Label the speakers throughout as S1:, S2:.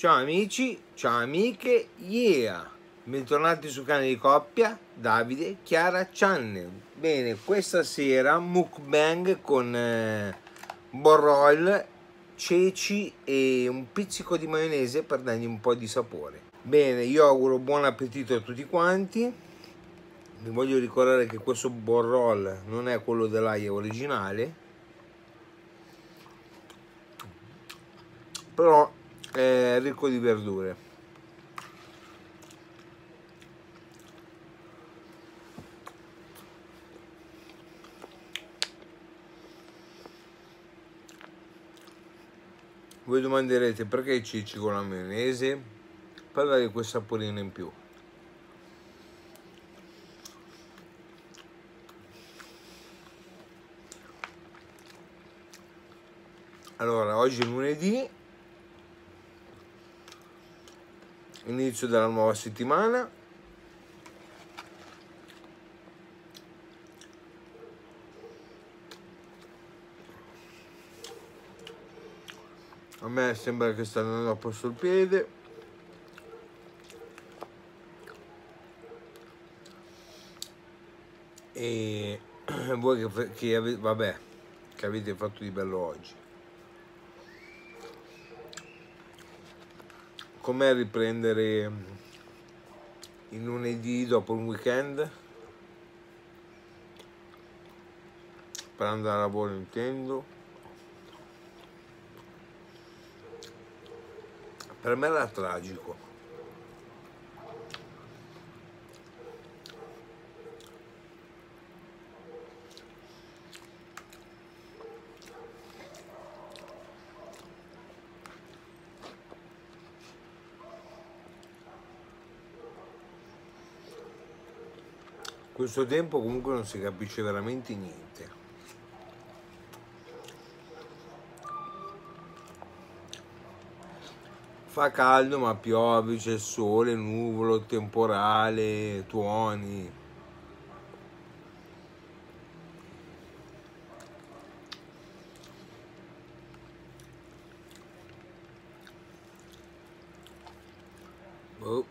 S1: Ciao amici, ciao amiche, yeah! Bentornati sul canale di coppia Davide Chiara Channel. Bene, questa sera mukbang con borroil, ceci e un pizzico di maionese per dargli un po' di sapore. Bene, io auguro buon appetito a tutti quanti. Vi voglio ricordare che questo borroil non è quello dell'aia originale, però è ricco di verdure. Voi domanderete perché i ceci con la maionese? Per dare quel saporino in più. Allora, oggi è lunedì, inizio della nuova settimana. A me sembra che sta andando a posto il piede. E voi che avete fatto di bello oggi. Com'è riprendere il lunedì dopo un weekend? Per andare a lavoro intendo. Per me era tragico. Questo tempo comunque non si capisce veramente niente. Fa caldo ma piove, c'è il sole, nuvolo, temporale, tuoni. Boh.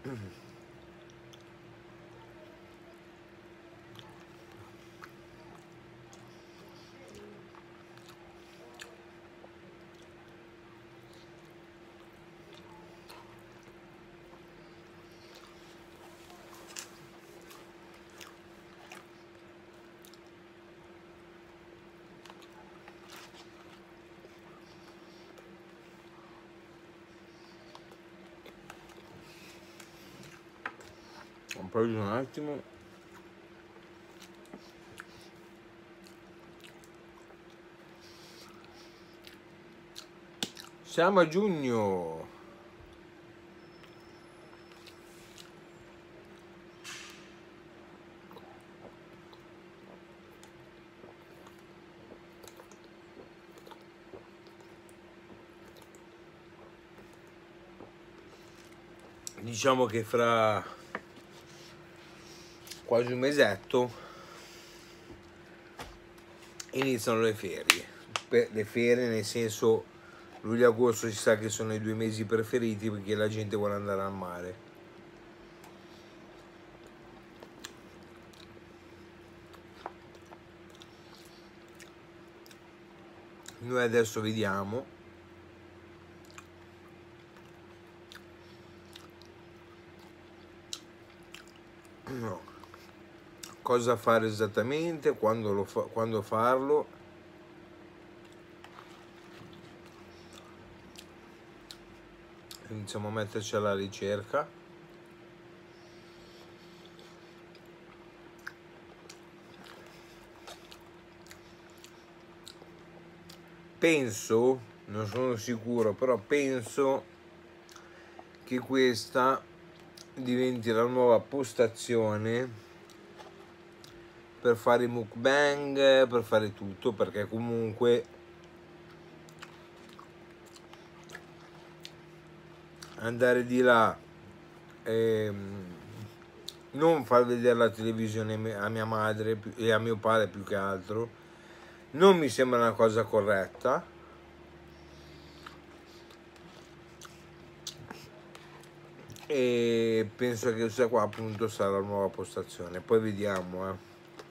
S1: Ho preso un attimo. Siamo a giugno. Diciamo che fra quasi un mesetto iniziano le ferie. Le ferie nel senso luglio e agosto si sa che sono i 2 mesi preferiti perché la gente vuole andare al mare. Noi adesso vediamo cosa fare esattamente, quando farlo. Iniziamo a metterci alla ricerca. Penso, non sono sicuro, però penso che questa diventi la nuova postazione per fare i mukbang, per fare tutto, perché comunque andare di là non far vedere la televisione a mia madre e a mio padre più che altro non mi sembra una cosa corretta. e penso che questa qua appunto sarà la nuova postazione, poi vediamo.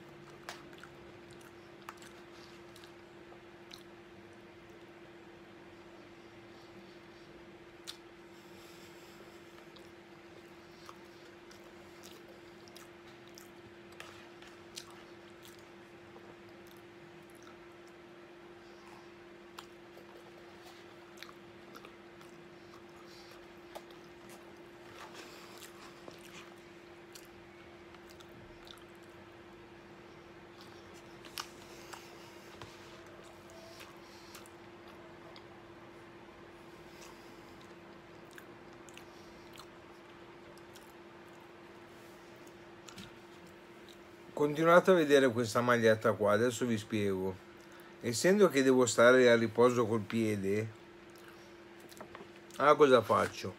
S1: Continuate a vedere questa maglietta qua, adesso vi spiego. Essendo che devo stare a riposo col piede, allora cosa faccio?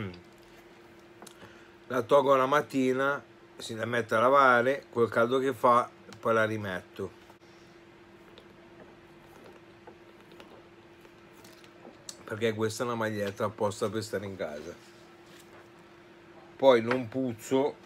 S1: La tolgo la mattina, si la metto a lavare, col caldo che fa, poi la rimetto. Perché questa è una maglietta apposta per stare in casa. Poi non puzzo.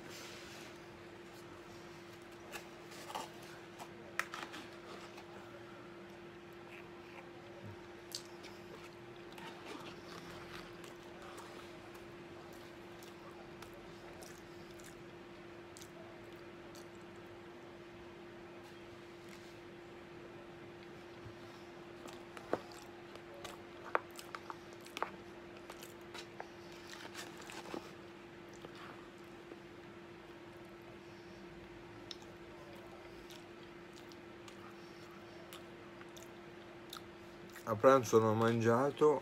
S1: A pranzo non ho mangiato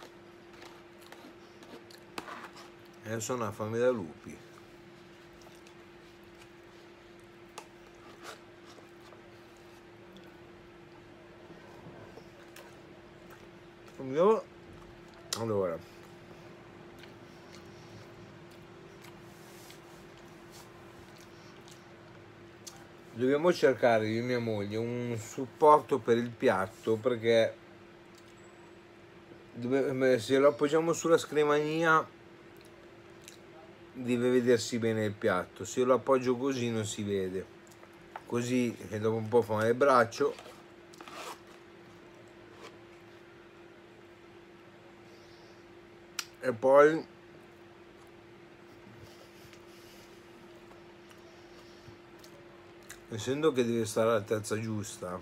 S1: e adesso ho una fame da lupi. Allora, dobbiamo cercare io e mia moglie un supporto per il piatto, perché se lo appoggiamo sulla scrivania deve vedersi bene il piatto, se lo appoggio così non si vede, così che dopo un po' fa male il braccio. E poi essendo che deve stare all'altezza giusta,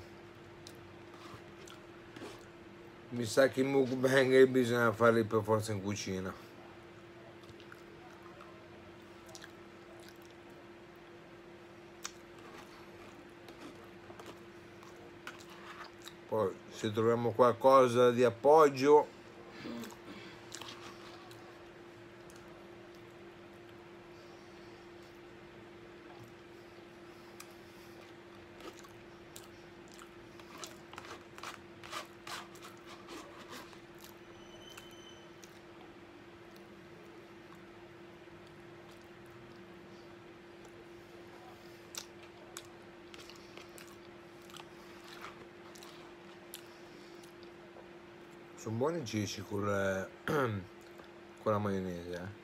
S1: mi sa che i mukbang bisogna farli per forza in cucina. Poi se troviamo qualcosa di appoggio, sono buoni i ceci con la maionese.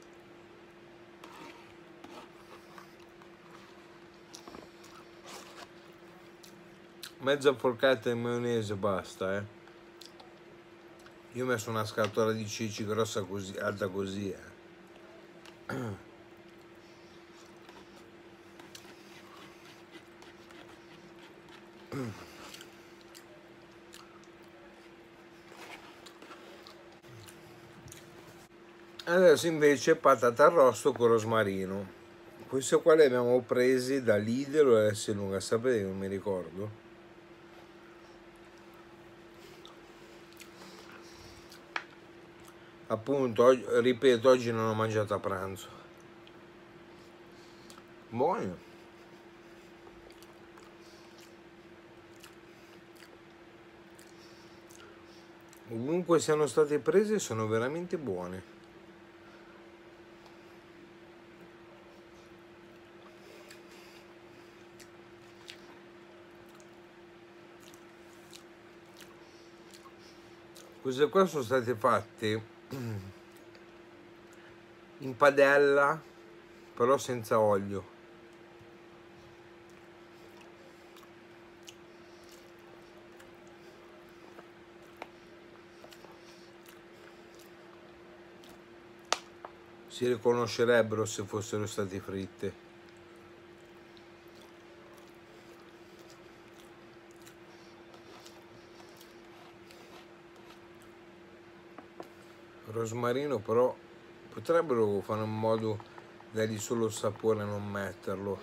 S1: Mezza forchetta di maionese basta, Io ho messo una scatola di ceci grossa così, alta così, Adesso invece patata arrosto con rosmarino. Questo qua li abbiamo presi da Lidl o S lunga, sapete, non mi ricordo. Appunto, ripeto, oggi non ho mangiato a pranzo. Buono. Ovunque siano state prese sono veramente buone. Queste qua sono state fatte in padella però senza olio. Si riconoscerebbero se fossero state fritte. Rosmarino però potrebbero fare in modo da dargli solo il sapore e non metterlo.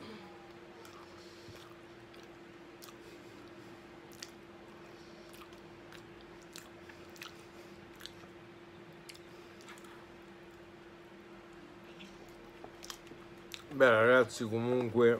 S1: Beh ragazzi, comunque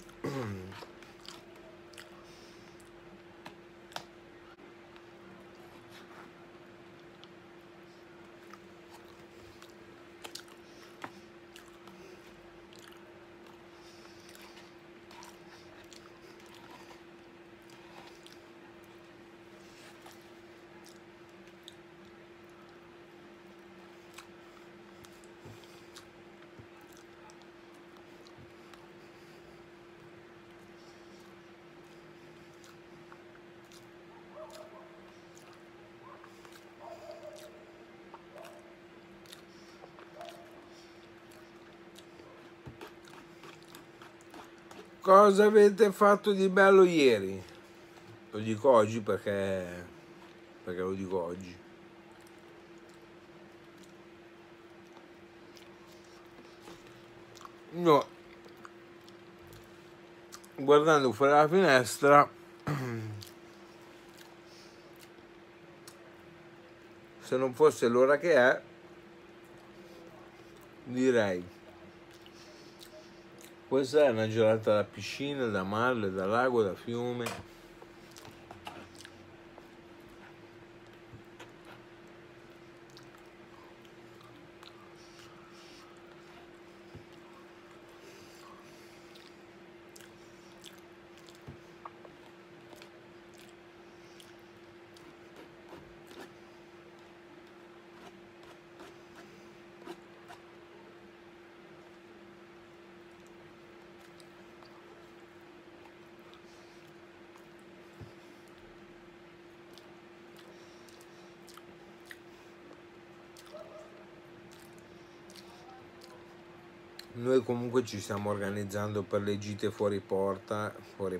S1: cosa avete fatto di bello ieri? Lo dico oggi perché lo dico oggi. No, guardando fuori dalla finestra, se non fosse l'ora che è, direi questa è una giornata da piscina, da mare, da lago, da fiume. Noi comunque ci stiamo organizzando per le gite fuori porta,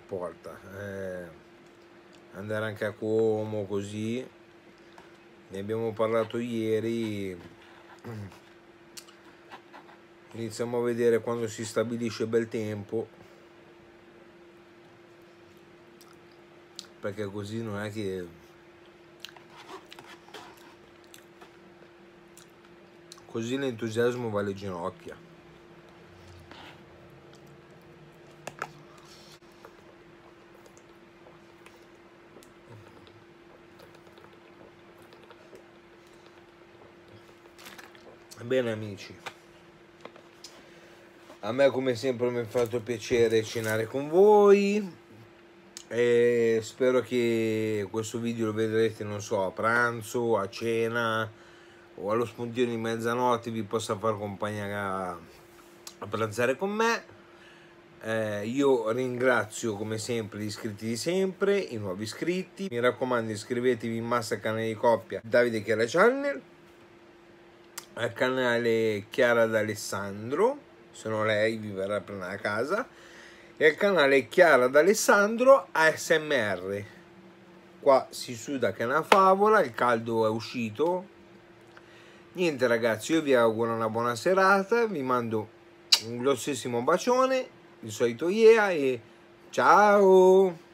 S1: andare anche a Como così, ne abbiamo parlato ieri, iniziamo a vedere quando si stabilisce bel tempo, perché così non è che così l'entusiasmo va alle ginocchia. Bene amici, a me come sempre mi è fatto piacere cenare con voi e spero che questo video lo vedrete, non so, a pranzo, a cena o allo spuntino di mezzanotte, vi possa far compagnia a pranzare con me. Io ringrazio come sempre gli iscritti di sempre, i nuovi iscritti, mi raccomando iscrivetevi in massa al canale di coppia Davide Chiara Channel, al canale Chiara D'Alessandro, se no lei vi verrà a prendere a casa, e al canale Chiara D'Alessandro ASMR. Qua si suda che è una favola, il caldo è uscito. Niente ragazzi, io vi auguro una buona serata, vi mando un grossissimo bacione, il solito yeah e ciao!